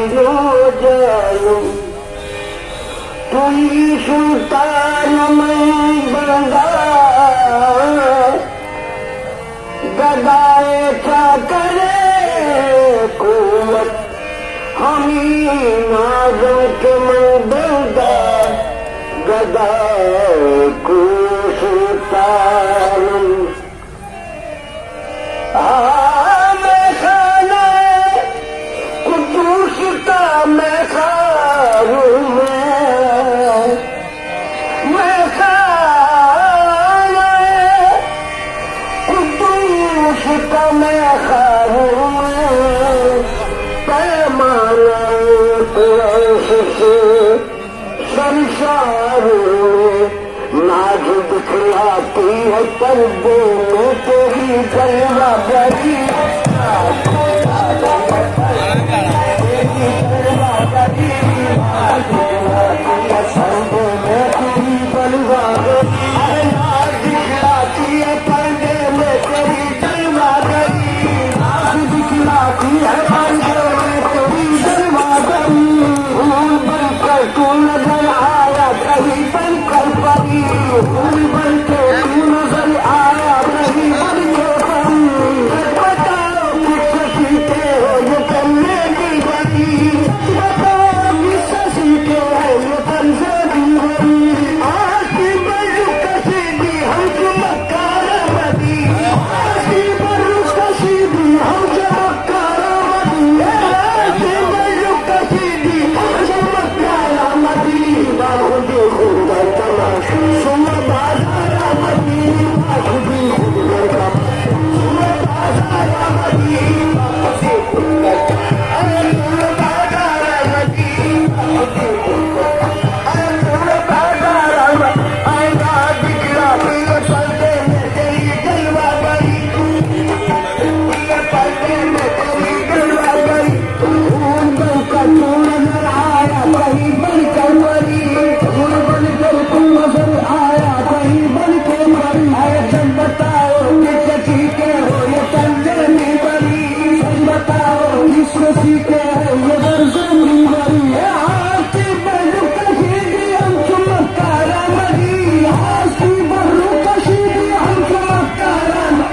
लो जानू तुई सुल्तान में बंदा गदाए क्या करे कुवत हमी नाजों के में बंदा गदाए को सुल्तान मैं खाना कुदूस का मैं खारू मैं खाना कुदूस का मैं खारू पैमाना संसार नाज दिखलाती है पर्दे में तेरी गलवा गरी पर्दे में तेरी गलवा गरी नाज दिखलाती है पर्दे में तेरी गलवा गरी नाज दिखलाती है पर्दे में तेरी गलवा गरी फूल बनकर तू नजर आया कहीं बनकर परी फूल बनकर तू नजर आया कहीं बनकर परी बताओ किससे सीखे हो ये करने की बड़ी बताओ किससे सीखे हो ये तंजे की बड़ी आज की बड़ू कसीदी हम चमत्कार बदी आज की बड़ू कसीदी हम चमत्कार बदी आज की बड़ू कसीदी हम चमत्कार बदी बाहुदी खुदा तमाशा सुना बाजारा बदी बाहुदी खुदा तमाशा सुना बाजारा बदी बाहुदी खुदा अरे सुना बाजारा बदी बाहुदी खुदा अरे सुना बाजारा बदी आएगा दिखला पीले पर्दे में तेरी गलवा गई पीले पर्दे में तेरी गलवा गई फूल बनकर तू नजर आया कहीं बनकर मरी फूल बनकर तू नजर आया कहीं बनकर मरी है जब बताओ किससे सीखे हो ये तंजे में बड़ी सच बताओ किससे सीखे हो ये तंजे में बड़ी है आज की बड़ू कशीदी हम चमत्कार मरी आज की बड़ू कशीदी हम चमत्कार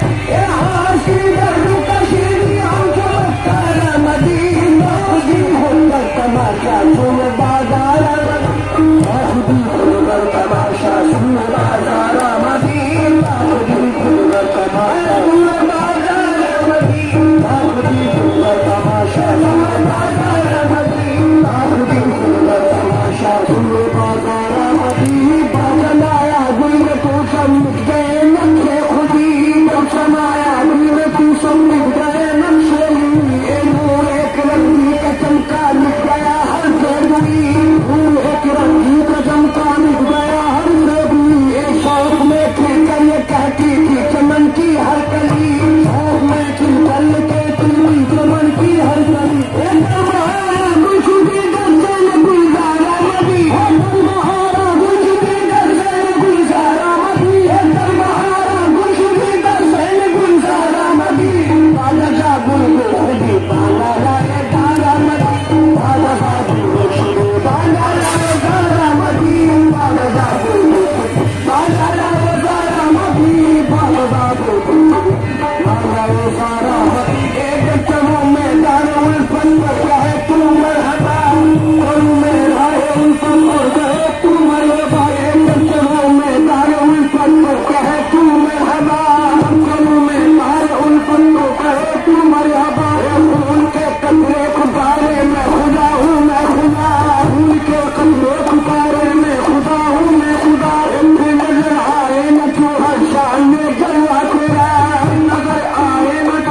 आज की बड़ू कशीदी हम चमत्कार मरी खुदी होकर तमाशा सुन बाजार खुदी होकर तमाशा सुन बाजार मदी खुदी होकर तमाशा सुन बाजार मदी खुदी होकर तमाशा सुन बाजार मदी खुदी होकर तमाशा सुन बाजार मदी बाजलाया गुल में तू सब मिट गए नक्शे खुदी समाया गुल में तू सब मिट गए नक्शे ये नूर एक रंगी का चमका मिट गया हर जरूरी फूल एक रंगी का चमका मिट गया हर जरूरी एक शौक में खिलकर ये कहती थी चमन की हर कली शौक में खिलकर ये कहती थी चमन की हर कली एक बहारा गुलशुदी दर्शन गुलजारा मदी एक बहारा गुलशुदी दर्शन गुलजारा मदी एक बहारा गुलशुदी दर्शन गुलजारा मदी बाला जा गुल खुदी बाला रे गारा मदी बाला जा गुल खुदी बाला रे गारा मदी बाला जा गुल खुदी बाला रे गारा मदी बाला जा गुल खुदी बाला रे गारा मदी एक चमो में दारो उल्फन पर कहे तू मरहबा करू में राहे उल्फन पर कहे तू मरहबा एक चमो में दारो उल्फन पर कहे तू मरहबा करू में दारो उल्फन पर कहे तू मरहबा फूल के कतरे पुकारे मैं खुदा हूँ मैं खुदा फूल के कतरे पुकारे मैं खुदा हूँ मैं खुदा नजर आए न तू हर शान में जलवा तेरा नजर आए न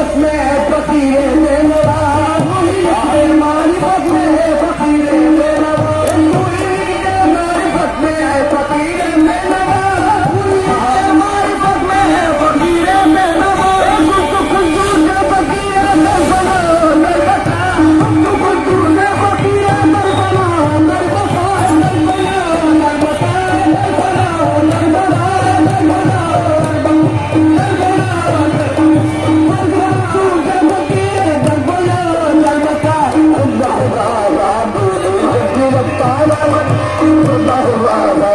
मारिफत में फकीरे में मारिफत में फकीरे में मारिफत में फकीरे में मारिफत में फकीरे में Allah